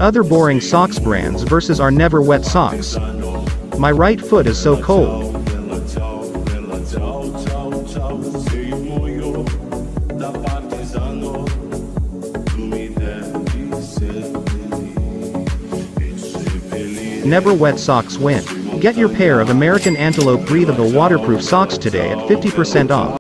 Other boring socks brands versus our never wet socks. My right foot is so cold. Never wet socks win. Get your pair of American Antelope breathable waterproof socks today at 50% off.